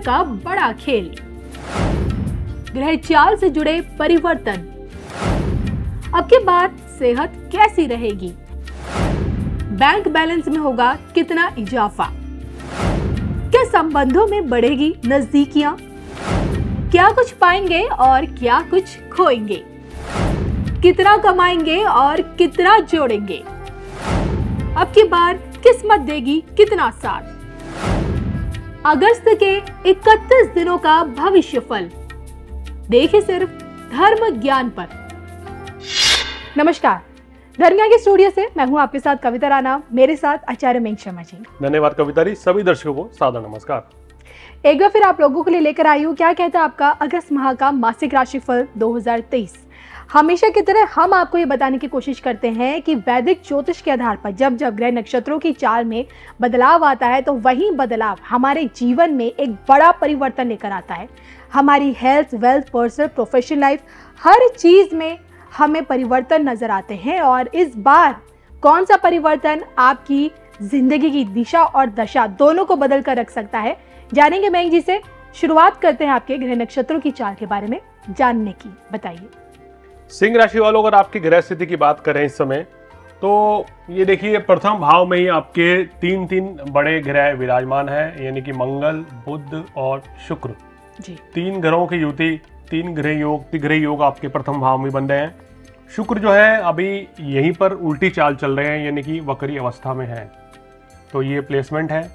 का बड़ा खेल। ग्रह चाल से जुड़े परिवर्तन। अब की बार सेहत कैसी रहेगी? बैंक बैलेंस में होगा कितना इजाफा? क्या संबंधों में बढ़ेगी नजदीकियां? क्या कुछ पाएंगे और क्या कुछ खोएंगे? कितना कमाएंगे और कितना जोड़ेंगे? अब की बार किस्मत देगी कितना साथ? अगस्त के 31 दिनों का भविष्यफल देखिए सिर्फ धर्म ज्ञान पर। नमस्कार, धर्म ज्ञान के स्टूडियो से मैं हूं आपके साथ कविता राणा, मेरे साथ आचार्य मेघ शर्मा जी। धन्यवाद कविता जी। सभी दर्शकों को सादर नमस्कार। एक बार फिर आप लोगों के लिए लेकर आई हूँ क्या कहता है आपका अगस्त माह का मासिक राशिफल 2023। हमेशा की तरह हम आपको ये बताने की कोशिश करते हैं कि वैदिक ज्योतिष के आधार पर जब जब ग्रह नक्षत्रों की चाल में बदलाव आता है तो वही बदलाव हमारे जीवन में एक बड़ा परिवर्तन लेकर आता है। हमारी health, wealth, personal, professional life, हर चीज में हमें परिवर्तन नजर आते हैं। और इस बार कौन सा परिवर्तन आपकी जिंदगी की दिशा और दशा दोनों को बदल कर रख सकता है, जानेंगे मेघ जी से। शुरुआत करते हैं आपके ग्रह नक्षत्रों की चाल के बारे में जानने की, बताइए। सिंह राशि वालों, अगर आपकी ग्रह स्थिति की बात करें इस समय, तो ये देखिए प्रथम भाव में ही आपके तीन बड़े ग्रह विराजमान हैं, यानी कि मंगल, बुध और शुक्र जी। 3 ग्रहों की युति, 3 ग्रह योग आपके प्रथम भाव में बन रहे हैं। शुक्र जो है अभी यहीं पर उल्टी चाल चल रहे हैं, यानी कि वक्री अवस्था में है, तो ये प्लेसमेंट है।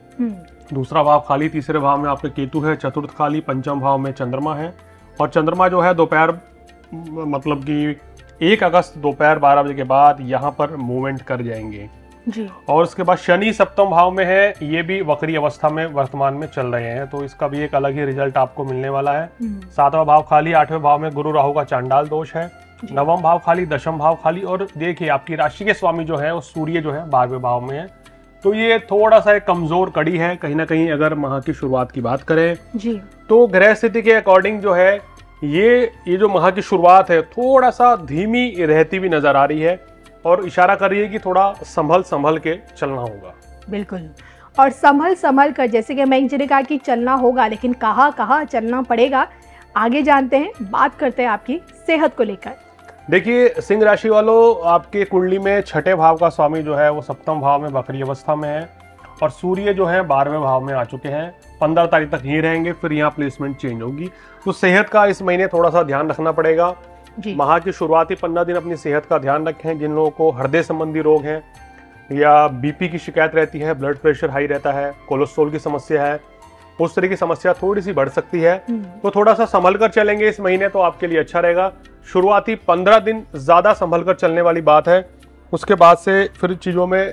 दूसरा भाव खाली, तीसरे भाव में आपके केतु है, चतुर्थ खाली, पंचम भाव में चंद्रमा है। और चंद्रमा जो है दोपहर मतलब कि 1 अगस्त दोपहर 12 बजे के बाद यहाँ पर मूवमेंट कर जाएंगे जी। और उसके बाद शनि सप्तम भाव में है, ये भी वक्री अवस्था में वर्तमान में चल रहे हैं, तो इसका भी एक अलग ही रिजल्ट आपको मिलने वाला है। 7वां भाव खाली, 8वें भाव में गुरु राहु का चांडाल दोष है, 9वां भाव खाली, 10वां भाव खाली। और देखिए आपकी राशि के स्वामी जो है वो सूर्य जो है 12वें भाव में है, तो ये थोड़ा सा एक कमजोर कड़ी है कहीं ना कहीं। अगर माह की शुरुआत की बात करें जी, तो ग्रह स्थिति के अकॉर्डिंग जो है ये जो माह की शुरुआत है थोड़ा सा धीमी रहती हुई नजर आ रही है और इशारा कर रही है कि थोड़ा संभल के चलना होगा। बिल्कुल, और संभल कर, जैसे कि मैं जी ने कहा कि चलना होगा, लेकिन कहाँ चलना पड़ेगा आगे जानते हैं। बात करते हैं आपकी सेहत को लेकर। देखिए सिंह राशि वालों, आपके कुंडली में 6ठे भाव का स्वामी जो है वो सप्तम भाव में वक्री अवस्था में है और सूर्य जो है 12वें भाव में आ चुके हैं। 15 तारीख तक यहीं रहेंगे, फिर यहाँ प्लेसमेंट चेंज होगी। तो सेहत का इस महीने थोड़ा सा ध्यान रखना पड़ेगा। माह की शुरुआती 15 दिन अपनी सेहत का ध्यान रखें। जिन लोगों को हृदय संबंधी रोग हैं या बीपी की शिकायत रहती है, ब्लड प्रेशर हाई रहता है, कोलेस्ट्रॉल की समस्या है, उस तरह की समस्या थोड़ी सी बढ़ सकती है, तो थोड़ा सा संभल कर चलेंगे इस महीने तो आपके लिए अच्छा रहेगा। शुरुआती 15 दिन ज्यादा संभल कर चलने वाली बात है, उसके बाद से फिर चीजों में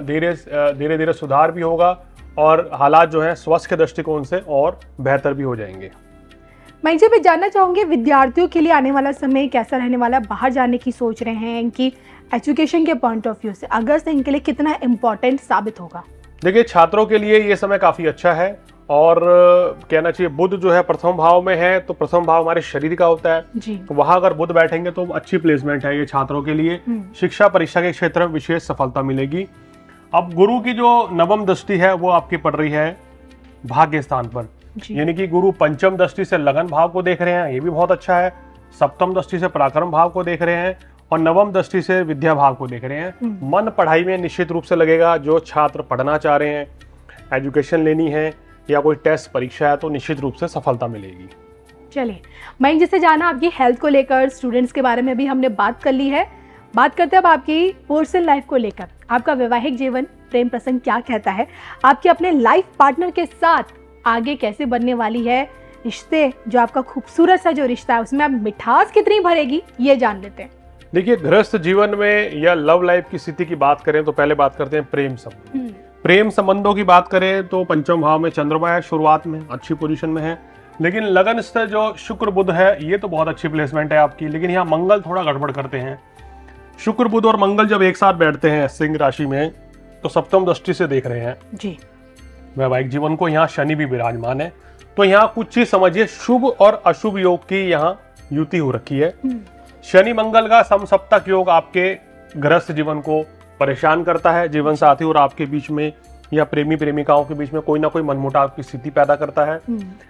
धीरे धीरे सुधार भी होगा और हालात जो है स्वास्थ्य के दृष्टिकोण से और बेहतर भी हो जाएंगे। मैं जब जानना चाहूंगी विद्यार्थियों के लिए आने वाला समय कैसा रहने वाला है? बाहर जाने की सोच रहे हैं, इनकी एजुकेशन के पॉइंट ऑफ व्यू से अगस्त इनके लिए कितना इम्पोर्टेंट साबित होगा? देखिए छात्रों के लिए ये समय काफी अच्छा है और कहना चाहिए बुध जो है प्रथम भाव में है, तो प्रथम भाव हमारे शरीर का होता है जी। तो वहां अगर बुध बैठेंगे तो अच्छी प्लेसमेंट है ये छात्रों के लिए। शिक्षा परीक्षा के क्षेत्र में विशेष सफलता मिलेगी। अब गुरु की जो 9वीं दृष्टि है वो आपकी पड़ रही है भाग्य स्थान पर, यानी कि गुरु पंचम दृष्टि से लगन भाव को देख रहे हैं, ये भी बहुत अच्छा है। सप्तम दृष्टि से पराक्रम भाव को देख रहे हैं और 9वीं दृष्टि से विद्या भाव को देख रहे हैं। मन पढ़ाई में निश्चित रूप से लगेगा। जो छात्र पढ़ना चाह रहे हैं, एजुकेशन लेनी है या कोई टेस्ट परीक्षा है, तो निश्चित रूप से सफलता मिलेगी। चलिए, मैं जिससे जाना आपकी हेल्थ को लेकर, स्टूडेंट्स के बारे में भी हमने बात कर ली है। बात करते हैं अब आपकी पर्सनल लाइफ को लेकर। आपका वैवाहिक जीवन, प्रेम प्रसंग क्या कहता है? आपके अपने लाइफ पार्टनर के साथ आगे कैसे बनने वाली है? रिश्ते जो आपका खूबसूरत सा जो रिश्ता है उसमें आप मिठास कितनी भरेगी, ये जान लेते हैं। देखिए गृहस्थ जीवन में या लव लाइफ की स्थिति की बात करें तो पहले बात करते हैं प्रेम संबंध। प्रेम संबंधों की बात करें तो पंचम भाव में चंद्रमा है, शुरुआत में अच्छी पोजीशन में है, लेकिन लगन स्तर जो शुक्र बुध है ये तो बहुत अच्छी प्लेसमेंट है आपकी, लेकिन यहाँ मंगल थोड़ा गड़बड़ करते हैं। शुक्र बुध और मंगल जब एक साथ बैठते हैं सिंह राशि में तो सप्तम दृष्टि से देख रहे हैं जी वैवाहिक जीवन को। यहाँ शनि भी विराजमान है, तो यहाँ कुछ चीज समझिए शुभ और अशुभ योग की यहाँ युति हो रखी है। शनि मंगल का समसप्तक योग आपके गृहस्थ जीवन को परेशान करता है, जीवन साथी और आपके बीच में या प्रेमी प्रेमिकाओं के बीच में कोई ना कोई मनमुटाव की स्थिति पैदा करता है।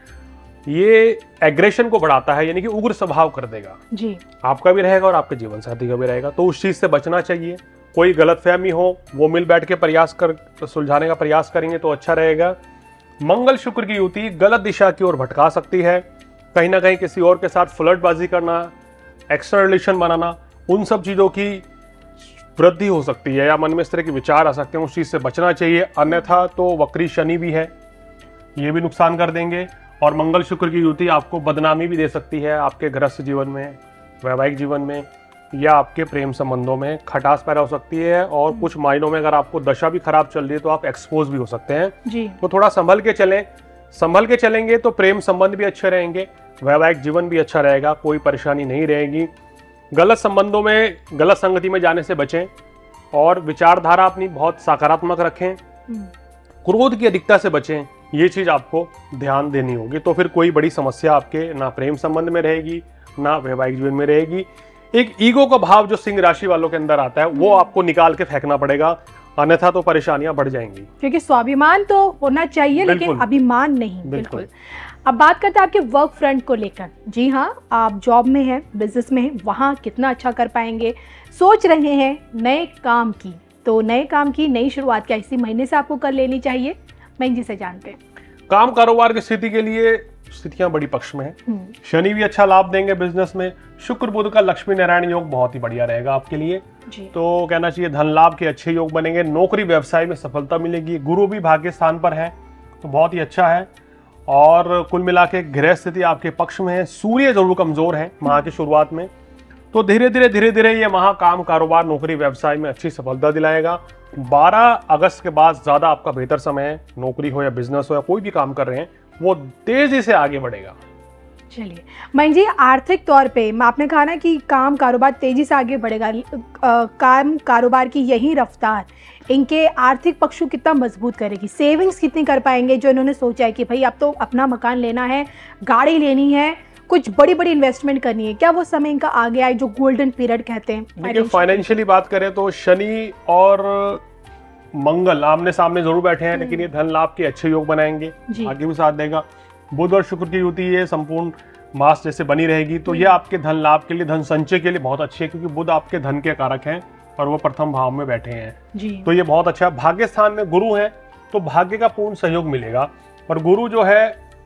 ये एग्रेशन को बढ़ाता है, यानी कि उग्र स्वभाव कर देगा जी। आपका भी रहेगा और आपके जीवन साथी का भी रहेगा, तो उस चीज से बचना चाहिए। कोई गलतफहमी हो वो मिल बैठ के प्रयास कर सुलझाने का प्रयास करेंगे तो अच्छा रहेगा। मंगल शुक्र की युति गलत दिशा की ओर भटका सकती है, कहीं ना कहीं किसी और के साथ फ्लर्टबाजी करना, एक्स्ट्रा रिलेशन बनाना, उन सब चीजों की वृद्धि हो सकती है या मन में इस तरह के विचार आ सकते हैं, उस चीज से बचना चाहिए। अन्यथा तो वक्री शनि भी है, ये भी नुकसान कर देंगे। और मंगल शुक्र की युति आपको बदनामी भी दे सकती है, आपके गृहस्थ जीवन में, वैवाहिक जीवन में या आपके प्रेम संबंधों में खटास पैदा हो सकती है। और कुछ मायनों में अगर आपको दशा भी खराब चल रही है तो आप एक्सपोज भी हो सकते हैं जी। तो थोड़ा संभल के चलें। संभल के चलेंगे तो प्रेम संबंध भी अच्छे रहेंगे, वैवाहिक जीवन भी अच्छा रहेगा, कोई परेशानी नहीं रहेगी। गलत संबंधों में, गलत संगति में जाने से बचें और विचारधारा अपनी बहुत सकारात्मक रखें। क्रोध की अधिकता से बचें, ये चीज आपको ध्यान देनी होगी। तो फिर कोई बड़ी समस्या आपके ना प्रेम संबंध में रहेगी ना वैवाहिक जीवन में रहेगी। एक ईगो का भाव जो सिंह राशि वालों के अंदर आता है वो आपको निकाल के फेंकना पड़ेगा, अन्यथा तो परेशानियां बढ़ जाएंगी। क्योंकि स्वाभिमान तो होना चाहिए लेकिन अभिमान नहीं। बिल्कुल। अब बात करते हैं आपके वर्क फ्रंट को लेकर। जी हाँ, आप जॉब में हैं, बिजनेस में हैं, वहाँ कितना अच्छा कर पाएंगे। सोच रहे हैं नए काम की, तो नए काम की नई शुरुआत क्या इसी महीने से आपको कर लेनी चाहिए? मैं जी से जानते हैं। काम कारोबार की स्थिति के लिए स्थितियां बड़ी पक्ष में है। शनि भी अच्छा लाभ देंगे बिजनेस में। शुक्र बुध का लक्ष्मी नारायण योग बहुत ही बढ़िया रहेगा आपके लिए जी। तो कहना चाहिए धन लाभ के अच्छे योग बनेंगे, नौकरी व्यवसाय में सफलता मिलेगी। गुरु भी भाग्य स्थान पर है तो बहुत ही अच्छा है। और कुल मिला के गृह स्थिति आपके पक्ष में है। सूर्य जरूर कमजोर है माह की शुरुआत में, तो धीरे धीरे ये माह काम कारोबार नौकरी व्यवसाय में अच्छी सफलता दिलाएगा। 12 अगस्त के बाद ज्यादा आपका बेहतर समय है। नौकरी हो या बिजनेस हो या कोई भी काम कर रहे हैं वो तेजी से आगे बढ़ेगा। चलिए मयंक जी, आर्थिक तौर पे आपने कहा ना कि काम कारोबार तेजी से आगे बढ़ेगा, काम कारोबार की यही रफ्तार इनके आर्थिक पक्ष को कितना मजबूत करेगी? सेविंग्स कितनी कर पाएंगे जो इन्होंने सोचा है कि भाई अब तो अपना मकान लेना है, गाड़ी लेनी है, कुछ बड़ी बड़ी इन्वेस्टमेंट करनी है, क्या वो समय इनका आगे आए जो गोल्डन पीरियड कहते हैं? देखिए फाइनेंशियली बात करें तो शनि और मंगल आमने सामने जरूर बैठे हैं, लेकिन ये धन लाभ के अच्छे योग बनाएंगे, आगे भी साथ देगा। बुध और शुक्र की युति ये संपूर्ण मास जैसे बनी रहेगी, तो ये आपके धन लाभ के लिए, धन संचय के लिए बहुत अच्छी है, क्योंकि बुध आपके धन के कारक हैं और वो प्रथम भाव में बैठे हैं जी। तो ये बहुत अच्छा है। भाग्य स्थान में गुरु है तो भाग्य का पूर्ण सहयोग मिलेगा। और गुरु जो है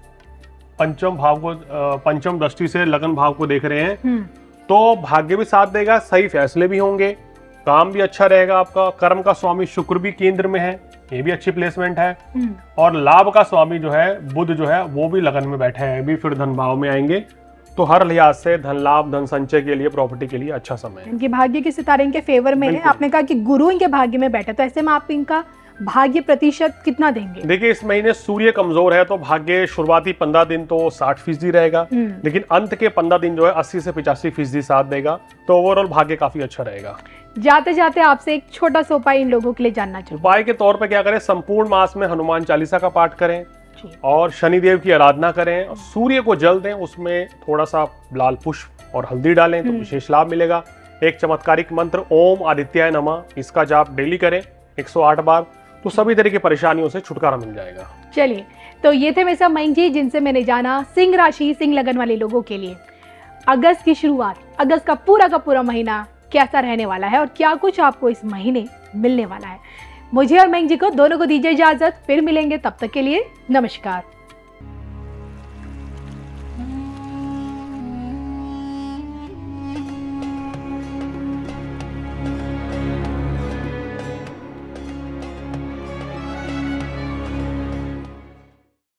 पंचम भाव को, पंचम दृष्टि से लगन भाव को देख रहे हैं, तो भाग्य भी साथ देगा, सही फैसले भी होंगे, काम भी अच्छा रहेगा आपका। कर्म का स्वामी शुक्र भी केंद्र में है, ये भी अच्छी प्लेसमेंट है। और लाभ का स्वामी जो है बुध जो है वो भी लगन में बैठे हैं, भी फिर धन भाव में आएंगे। तो हर लिहाज से धन लाभ, धन संचय के लिए, प्रॉपर्टी के लिए अच्छा समय है। इनके भाग्य के सितारे इनके फेवर में है। आपने कहा कि गुरु इनके भाग्य में बैठा, तो ऐसे में आप इनका भाग्य प्रतिशत कितना देंगे? देखिए इस महीने सूर्य कमजोर है तो भाग्य शुरुआती 15 दिन तो 60% रहेगा, लेकिन अंत के 15 दिन जो है 80 से 85% साथ देगा। तो ओवरऑल भाग्य काफी अच्छा रहेगा। जाते जाते आपसे एक छोटा सा उपाय इन लोगों के लिए जानना चाहिए। उपाय के तौर पर क्या करें, संपूर्ण मास में हनुमान चालीसा का पाठ करें और शनिदेव की आराधना करें, सूर्य को जल दें, उसमें थोड़ा सा लाल पुष्प और हल्दी डालें तो विशेष लाभ मिलेगा। एक चमत्कारिक मंत्र ओम आदित्याय नमः, इसका जाप डेली करें 108 बार, तो सभी तरह की परेशानियों से छुटकारा मिल जाएगा। चलिए, तो ये थे मेरे साथ मयंक जी, जिनसे मैंने जाना सिंह राशि, सिंह लगन वाले लोगों के लिए अगस्त की शुरुआत, अगस्त का पूरा महीना कैसा रहने वाला है और क्या कुछ आपको इस महीने मिलने वाला है। मुझे और मयंक जी को दोनों को दीजिए इजाजत, फिर मिलेंगे, तब तक के लिए नमस्कार।